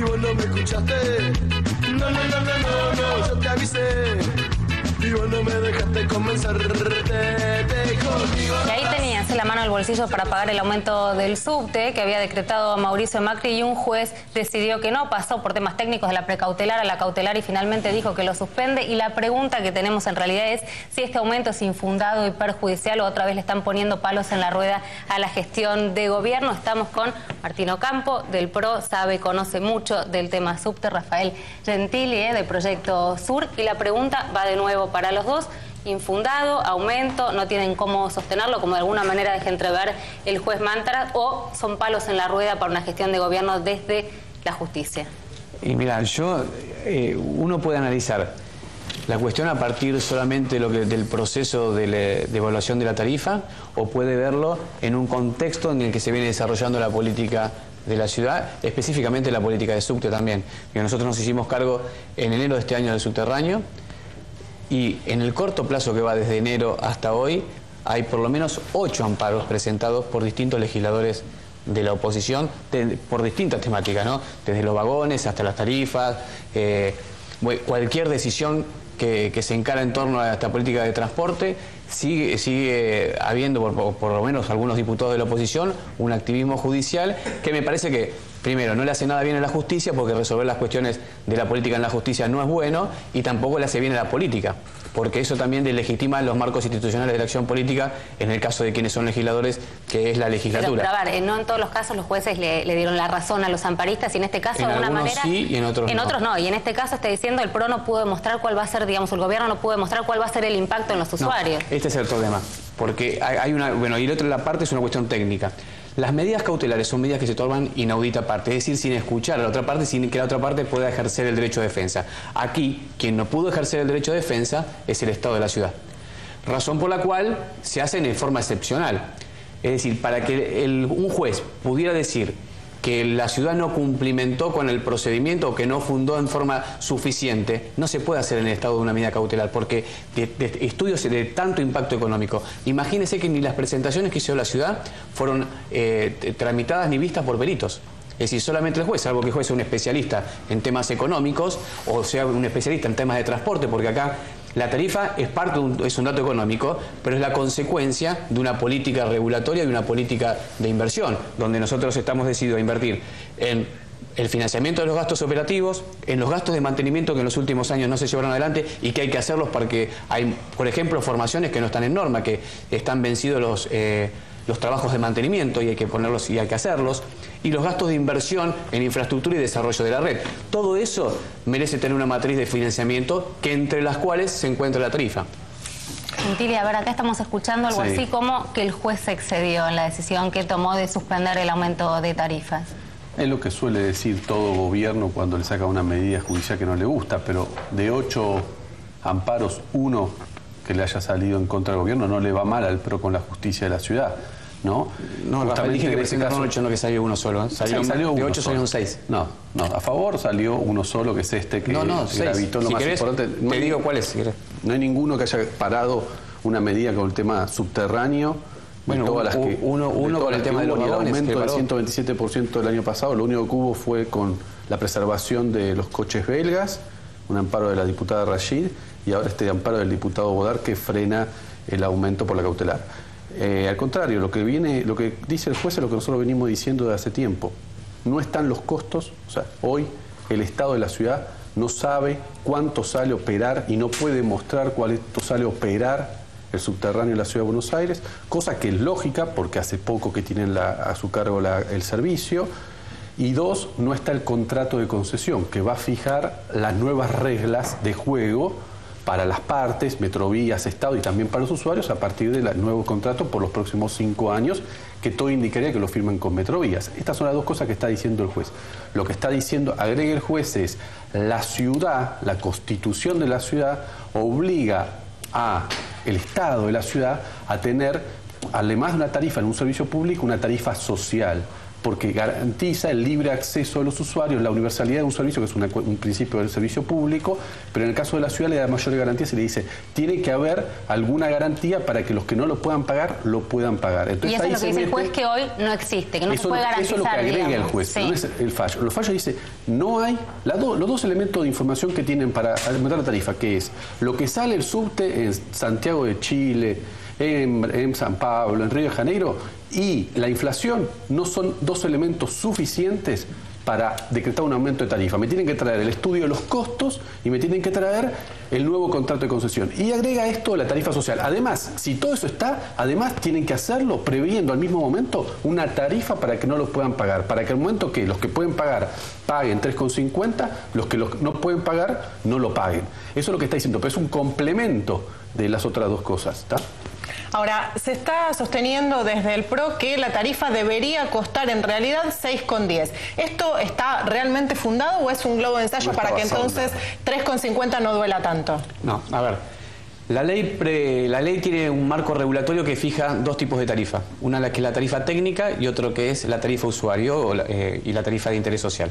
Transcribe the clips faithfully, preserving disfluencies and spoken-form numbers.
vos no me escuchaste. No, no, no, no, no, no, yo te avisé. Y vos no me dejaste convencerte conmigo. Y ahí tenías en la mano el bolsillo para pagar el aumento del subte que había decretado Mauricio Macri, y un juez decidió que no, pasó por temas técnicos de la precautelar a la cautelar y finalmente dijo que lo suspende. Y la pregunta que tenemos en realidad es si este aumento es infundado y perjudicial o otra vez le están poniendo palos en la rueda a la gestión de gobierno. Estamos con Martín Ocampo del P R O, sabe, conoce mucho del tema subte, Rafael Gentili eh, de Proyecto Sur, y la pregunta va de nuevo para los dos. Infundado, aumento, no tienen cómo sostenerlo, como de alguna manera deja entrever el juez Mantara, o son palos en la rueda para una gestión de gobierno desde la justicia. Y mira, yo, eh, uno puede analizar la cuestión a partir solamente de lo que, del proceso de, le, de evaluación de la tarifa, o puede verlo en un contexto en el que se viene desarrollando la política de la ciudad, específicamente la política de subte también. Que nosotros nos hicimos cargo en enero de este año del subterráneo, y en el corto plazo que va desde enero hasta hoy hay por lo menos ocho amparos presentados por distintos legisladores de la oposición de, por distintas temáticas, ¿no? Desde los vagones hasta las tarifas, eh, cualquier decisión que, que se encara en torno a esta política de transporte. Sigue, sigue habiendo, por, por lo menos algunos diputados de la oposición, un activismo judicial que me parece que, primero, no le hace nada bien a la justicia, porque resolver las cuestiones de la política en la justicia no es bueno, y tampoco le hace bien a la política, porque eso también deslegitima los marcos institucionales de la acción política en el caso de quienes son legisladores, que es la legislatura. Pero, pero a ver, no en todos los casos los jueces le, le dieron la razón a los amparistas, y en este caso en de alguna manera... sí, y en otros en no. otros no, y en este caso está diciendo el P R O no pudo demostrar cuál va a ser, digamos, el gobierno no pudo demostrar cuál va a ser el impacto en los usuarios. No, este es el problema, porque hay, hay una... Bueno, y la otra la parte es una cuestión técnica. Las medidas cautelares son medidas que se toman inaudita parte, es decir, sin escuchar a la otra parte, sin que la otra parte pueda ejercer el derecho de defensa. Aquí, quien no pudo ejercer el derecho de defensa es el Estado de la ciudad. Razón por la cual se hacen de forma excepcional. Es decir, para que el, un juez pudiera decir que la ciudad no cumplimentó con el procedimiento o que no fundó en forma suficiente, no se puede hacer en el estado de una medida cautelar, porque de, de estudios de tanto impacto económico. Imagínense que ni las presentaciones que hizo la ciudad fueron eh, tramitadas ni vistas por peritos. Es decir, solamente el juez, salvo que el juez sea un especialista en temas económicos o sea un especialista en temas de transporte, porque acá la tarifa es parte de un, es un dato económico, pero es la consecuencia de una política regulatoria y una política de inversión, donde nosotros estamos decididos a invertir en el financiamiento de los gastos operativos, en los gastos de mantenimiento que en los últimos años no se llevaron adelante y que hay que hacerlos porque hay, por ejemplo, formaciones que no están en norma, que están vencidos los... Eh, los trabajos de mantenimiento y hay que ponerlos y hay que hacerlos, y los gastos de inversión en infraestructura y desarrollo de la red. Todo eso merece tener una matriz de financiamiento que entre las cuales se encuentra la tarifa. Gentili, a ver, acá estamos escuchando algo Sí. así como que el juez se excedió en la decisión que tomó de suspender el aumento de tarifas. Es lo que suele decir todo gobierno cuando le saca una medida judicial que no le gusta, pero de ocho amparos, uno que le haya salido en contra del gobierno no le va mal al P R O con la justicia de la ciudad, ¿no? No, Rafael, dije que en en ese ese caso caso no que salió uno solo. ¿eh? Salió, sí, salió de uno ocho solo. salieron seis. No, no, a favor salió uno solo, que es este que No, no, seis. gravitó lo Si más querés, importante. No te hay, digo cuál es, si querés. No hay ninguno que haya parado una medida con el tema subterráneo. Bueno, todas las que, uno, uno de con el tema de los hubo, vagones. el aumento del paró. ciento veintisiete por ciento del año pasado, lo único que hubo fue con la preservación de los coches belgas, un amparo de la diputada Rashid, y ahora este amparo del diputado Bodar que frena el aumento por la cautelar. Eh, al contrario, lo que viene, lo que dice el juez es lo que nosotros venimos diciendo desde hace tiempo. No están los costos, o sea, hoy el Estado de la ciudad no sabe cuánto sale operar y no puede mostrar cuánto sale operar el subterráneo de la Ciudad de Buenos Aires, cosa que es lógica porque hace poco que tienen la, a su cargo la, el servicio. Y dos, no está el contrato de concesión que va a fijar las nuevas reglas de juego para las partes, Metrovías, Estado y también para los usuarios a partir del nuevo contrato por los próximos cinco años, que todo indicaría que lo firmen con Metrovías. Estas son las dos cosas que está diciendo el juez. Lo que está diciendo, agrega el juez, es la ciudad, la constitución de la ciudad obliga a el Estado de la ciudad a tener, además de una tarifa en un servicio público, una tarifa social. porque garantiza el libre acceso de los usuarios, la universalidad de un servicio, que es una, un principio del servicio público, pero en el caso de la ciudad le da mayor garantía, se le dice, tiene que haber alguna garantía para que los que no lo puedan pagar, lo puedan pagar. Entonces, y eso es lo que dice el juez, que hoy no existe, que no se puede garantizar. Eso es lo que agrega digamos. el juez, sí. no es el fallo. Los fallos dice, no hay, la do, los dos elementos de información que tienen para aumentar la tarifa, que es lo que sale el subte en Santiago de Chile, en, en San Pablo, en Río de Janeiro, y la inflación, no son dos elementos suficientes para decretar un aumento de tarifa. Me tienen que traer el estudio de los costos y me tienen que traer el nuevo contrato de concesión. Y agrega esto la tarifa social. Además, si todo eso está, además tienen que hacerlo previendo al mismo momento una tarifa para que no lo puedan pagar. Para que al momento que los que pueden pagar paguen tres con cincuenta, los que los no pueden pagar no lo paguen. Eso es lo que está diciendo, pero es un complemento de las otras dos cosas, ¿está? Ahora, se está sosteniendo desde el P R O que la tarifa debería costar en realidad seis con diez. ¿Esto está realmente fundado o es un globo de ensayo no para que entonces tres con cincuenta no duela tanto? No, a ver, la ley, pre, la ley tiene un marco regulatorio que fija dos tipos de tarifa. Una que es la tarifa técnica y otro que es la tarifa usuario o la, eh, y la tarifa de interés social.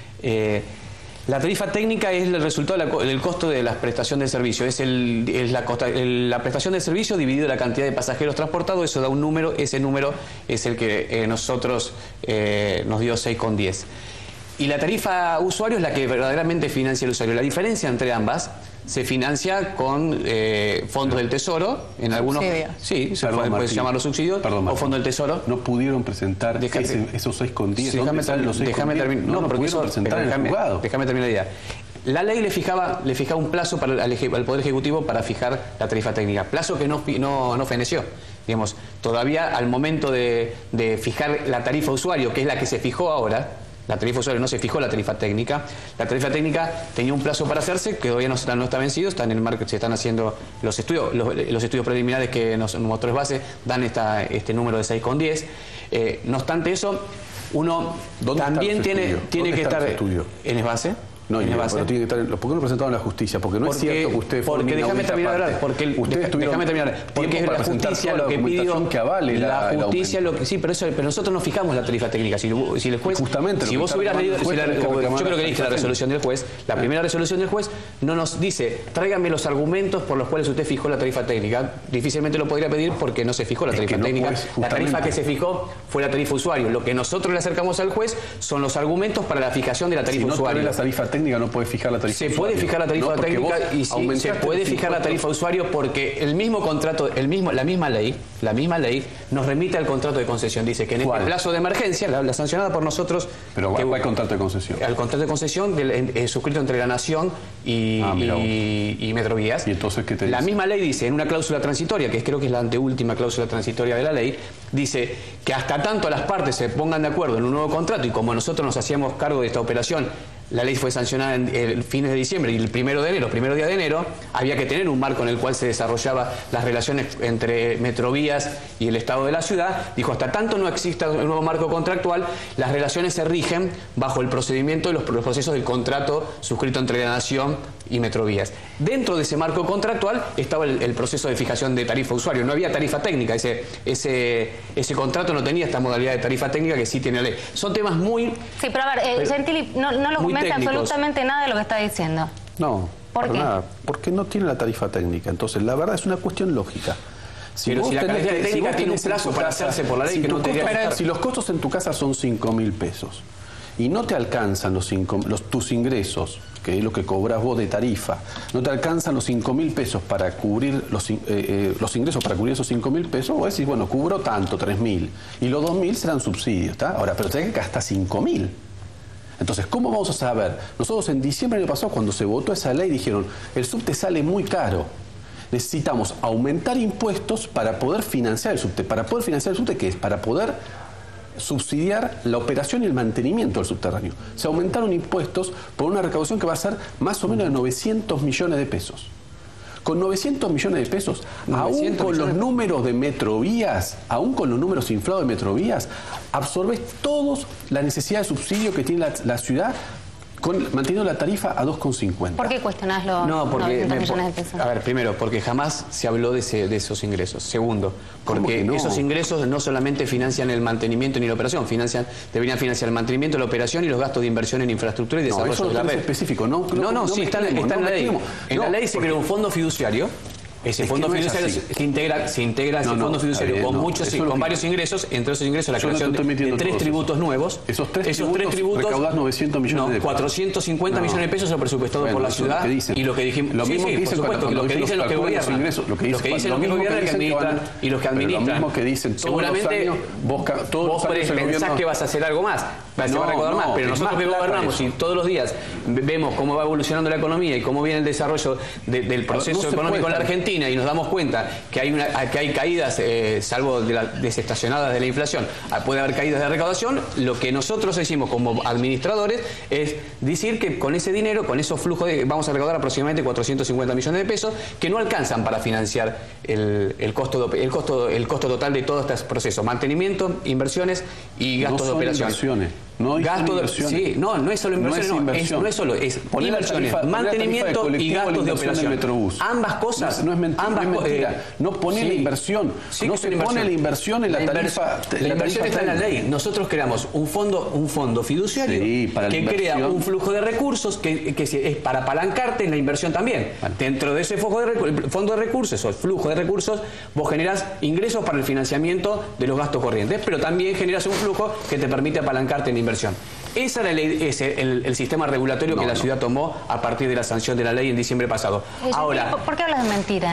Eh, La tarifa técnica es el resultado del costo de la prestación de servicio. Es, el, es la, costa, el, la prestación de servicio dividido la cantidad de pasajeros transportados. Eso da un número. Ese número es el que eh, nosotros eh, nos dio seis con diez. Y la tarifa usuario es la que verdaderamente financia el usuario. La diferencia entre ambas se financia con eh, fondos del Tesoro. En algunos, sí, se puede, puede llamarlo subsidios Perdón, o fondo del Tesoro. No pudieron presentar Déjame, ese, esos seis con diez. Déjame, déjame terminar. No, no, no pudieron eso, presentar déjame, en el juzgado. Déjame terminar la idea. La ley le fijaba, le fijaba un plazo para el, al Poder Ejecutivo para fijar la tarifa técnica. Plazo que no, no, no feneció. Digamos, todavía al momento de, de fijar la tarifa usuario, que es la que se fijó ahora, la tarifa usuario no se fijó la tarifa técnica. La tarifa técnica tenía un plazo para hacerse, que todavía no está, no está vencido, está en el marco, se están haciendo los estudios, los, los estudios preliminares que nos, motores base dan esta, este número de seis con diez. Eh, no obstante eso, uno también tiene, tiene que estar en el base. No, y pero tiene que estar, ¿por qué no lo presentaron a la justicia? Porque no porque, es cierto que usted porque déjame terminar de hablar, porque el, déjame terminar, porque es la justicia lo que pidió, que avale la, la justicia lo que sí, pero eso, pero nosotros no fijamos la tarifa técnica. Si, si el juez, justamente si vos hubieras leído, si la, yo creo que leíste la resolución del juez, la primera resolución del juez no nos dice, tráigame los argumentos por los cuales usted fijó la tarifa técnica. Difícilmente lo podría pedir porque no se fijó la tarifa técnica. La tarifa que se fijó fue la tarifa usuario. Lo que nosotros le acercamos al juez son los argumentos para la fijación de la tarifa usuario. Si no la tarifa técnica no puede fijar la Se puede fijar la tarifa no, técnica y sí, se puede fijar la tarifa usuario porque el mismo contrato, el mismo, la misma ley, la misma ley nos remite al contrato de concesión. Dice que en ¿Cuál? este plazo de emergencia, la, la sancionada por nosotros. Pero que, ¿cuál contrato de concesión? Al contrato de concesión del, eh, suscrito entre la Nación y, ah, y, y Metrovías. ¿Y entonces qué te dice? La misma ley dice en una cláusula transitoria, que es, creo que es la anteúltima cláusula transitoria de la ley, dice que hasta tanto las partes se pongan de acuerdo en un nuevo contrato y como nosotros nos hacíamos cargo de esta operación, la ley fue sancionada en el fines de diciembre y el primero de enero, primero día de enero, había que tener un marco en el cual se desarrollaba las relaciones entre Metrovías y el Estado de la ciudad. Dijo, hasta tanto no exista un nuevo marco contractual, las relaciones se rigen bajo el procedimiento de los procesos del contrato suscrito entre la Nación y Metrovías. Dentro de ese marco contractual estaba el, el proceso de fijación de tarifa usuario. No había tarifa técnica, ese, ese, ese contrato no tenía esta modalidad de tarifa técnica que sí tiene la ley. Son temas muy... Sí, pero a ver, eh, Gentili, no, no lo convence absolutamente nada de lo que está diciendo. No, ¿por qué? Nada, porque no tiene la tarifa técnica. Entonces, la verdad es una cuestión lógica. Si pero si la tarifa técnica si tiene un plazo para hacerse por la ley, si que no te costo, Si los costos en tu casa son cinco mil pesos y no te alcanzan los cinco, los, tus ingresos, que es lo que cobras vos de tarifa, no te alcanzan los cinco mil pesos para cubrir los, eh, eh, los ingresos para cubrir esos cinco mil pesos, vos decís, bueno, cubro tanto, tres mil, y los dos mil serán subsidios, ¿está? Ahora, pero tenés que gastar cinco mil. Entonces, ¿cómo vamos a saber? Nosotros en diciembre del año pasado, cuando se votó esa ley, dijeron, el subte sale muy caro. Necesitamos aumentar impuestos para poder financiar el subte. ¿Para poder financiar el subte qué es? Para poder subsidiar la operación y el mantenimiento del subterráneo. Se aumentaron impuestos por una recaudación que va a ser más o menos de novecientos millones de pesos. Con novecientos millones de pesos, aún con los números de Metrovías, aún con los números inflados de Metrovías, absorbes todos la necesidad de subsidio que tiene la, la ciudad con, manteniendo la tarifa a dos con cincuenta. ¿Por qué cuestionás los No, porque novecientos me, millones de pesos? a ver, primero, porque jamás se habló de, ese, de esos ingresos. Segundo, porque no? esos ingresos no solamente financian el mantenimiento ni la operación, financian, deberían financiar el mantenimiento, la operación y los gastos de inversión en infraestructura y desarrollo no, eso de la red. específico, no, no, no, no, sí, no está, mezclemos, está en no la ley. mezclemos. En No, la ley se porque... creó un fondo fiduciario. Ese es fondo no fiduciario se integra, se integra ese no, no, fondo fiduciario bien, con no, muchos, con que... varios ingresos, entre esos ingresos la Yo creación no de, de tres tributos eso. nuevos. Esos tres esos tributos, tres tributos recaudás novecientos millones no, de pesos. cuatrocientos cincuenta no. millones de pesos son presupuestados bueno, por la ciudad que y lo que dijimos. Lo sí, mismo sí, que dicen por supuesto, que lo que dicen los que gobiernan. Ingresos, lo que dicen, lo que dicen lo los que mismo gobiernan que administran van, y los que administran. Lo mismo que dicen todos seguramente los años, vos, todos vos los años el pensás gobierno... que vas a hacer algo más, vas no, a recaudar no, más, pero nosotros que gobernamos y todos los días vemos cómo va evolucionando la economía y cómo viene el desarrollo de, del proceso no económico en la Argentina y nos damos cuenta que hay, una, que hay caídas, eh, salvo de la, desestacionadas de la inflación, puede haber caídas de recaudación, lo que nosotros decimos como administradores es decir que con ese dinero, con esos flujos, de, vamos a recaudar aproximadamente cuatrocientos cincuenta millones de pesos que no alcanzan para financiar el, el, costo, de, el, costo, el costo total de todos estos procesos, mantenimiento, inversiones y gastos no de operación. Inversiones. No Gasto de, sí, no, no es solo inversiones, no es, no, es, no es solo, es poner inversiones, tarifa, mantenimiento y gastos de operación. Ambas cosas. No, no es, mentira, ambas, no es mentira. Eh, no pone sí, la inversión. Sí no se pone inversión. la inversión en la, la tarifa. La, la inversión está en la ley. Nosotros creamos un fondo, un fondo fiduciario sí, para que crea un flujo de recursos que, que es para apalancarte en la inversión también. Vale. Dentro de ese fondo de, fondo de recursos o el flujo de recursos, vos generás ingresos para el financiamiento de los gastos corrientes, pero también generas un flujo que te permite apalancarte en la inversión. Ese era el, ese, el, el sistema regulatorio no, que la no. ciudad tomó a partir de la sanción de la ley en diciembre pasado. Ahora, ¿por qué hablas de mentira?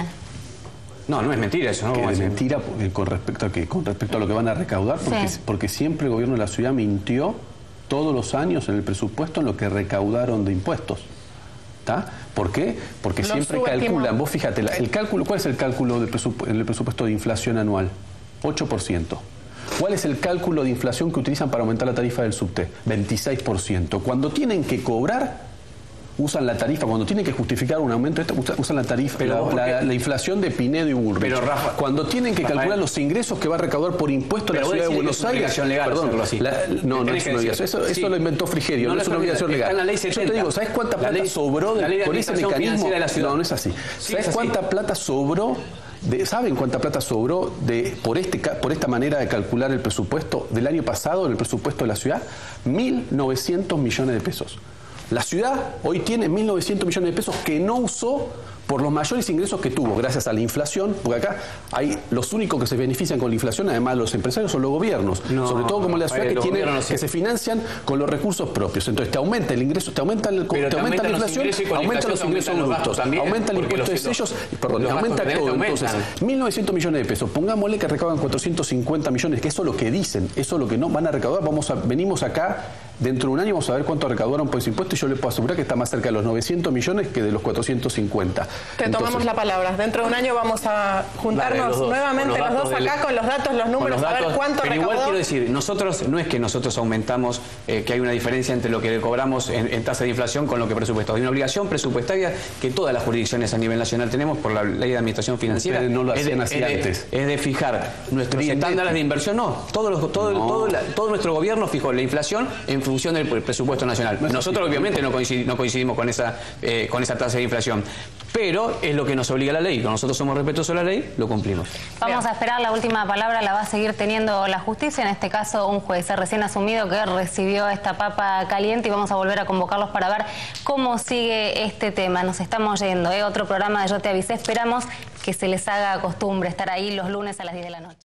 No, no es mentira eso. ¿No? Que es mentira con respecto a que con respecto a lo que van a recaudar, porque, sí. porque siempre el gobierno de la ciudad mintió todos los años en el presupuesto en lo que recaudaron de impuestos. ¿Tá? ¿Por qué? Porque los siempre calculan. Vos fíjate, el cálculo, ¿cuál es el cálculo del presupuesto, el presupuesto de inflación anual? ocho por ciento. ¿Cuál es el cálculo de inflación que utilizan para aumentar la tarifa del subte? veintiséis por ciento. Cuando tienen que cobrar, usan la tarifa. Cuando tienen que justificar un aumento, usan la tarifa, pero la, la, la inflación de Pinedo y Bullrich. Pero Rafa, cuando tienen que calcular Rafael, los ingresos que va a recaudar por impuesto la ciudad de Buenos Aires. Legal, perdón, así. La, no, no es una obligación. Eso, sí. eso lo inventó Frigerio, no, no es una obligación legal. Ley Yo te digo, ¿sabes cuánta plata ley, sobró de, de con ese mecanismo? De la ciudad. No, no es así. Sí, ¿Sabes es cuánta así. plata sobró? De, ¿Saben cuánta plata sobró de, por, este, por esta manera de calcular el presupuesto del año pasado, el presupuesto de la ciudad? mil novecientos millones de pesos. La ciudad hoy tiene mil novecientos millones de pesos que no usó por los mayores ingresos que tuvo gracias a la inflación, porque acá hay los únicos que se benefician con la inflación, además de los empresarios, son los gobiernos, no, sobre todo como la ciudad que tiene, no que se financian con los recursos propios. Entonces te aumenta el ingreso, te aumenta, el, te aumenta la inflación, aumenta los ingresos brutos, aumenta el impuesto de sellos, perdón, aumenta todo. Entonces, mil novecientos millones de pesos, pongámosle que recaudan cuatrocientos cincuenta millones, que eso es lo que dicen, eso es lo que no van a recaudar. Vamos a, venimos acá, dentro de un año vamos a ver cuánto recaudaron por ese impuesto y yo le puedo asegurar que está más cerca de los novecientos millones que de los cuatrocientos cincuenta. Te Entonces, tomamos la palabra. Dentro de un año vamos a juntarnos dale, los dos, nuevamente los, los dos acá del, con los datos, los números, los datos, a ver cuánto pero recaudó. Igual quiero decir, nosotros, no es que nosotros aumentamos, eh, que hay una diferencia entre lo que cobramos en, en tasa de inflación con lo que presupuestamos. Hay una obligación presupuestaria que todas las jurisdicciones a nivel nacional tenemos por la ley de administración financiera. Ustedes no lo es hacían de, así es de, antes. Es de fijar nuestros estándares de inversión. No, todo, los, todo, no. Todo, la, todo nuestro gobierno fijó la inflación en función del presupuesto nacional. No nosotros así. obviamente no coincidimos, no coincidimos con esa, eh, con esa tasa de inflación. Pero es lo que nos obliga la ley. Cuando nosotros somos respetuosos de la ley, lo cumplimos. Vamos a esperar, la última palabra la va a seguir teniendo la justicia, en este caso un juez recién asumido que recibió esta papa caliente y vamos a volver a convocarlos para ver cómo sigue este tema. Nos estamos yendo, ¿eh? Otro programa de Yo Te Avisé, esperamos que se les haga costumbre estar ahí los lunes a las diez de la noche.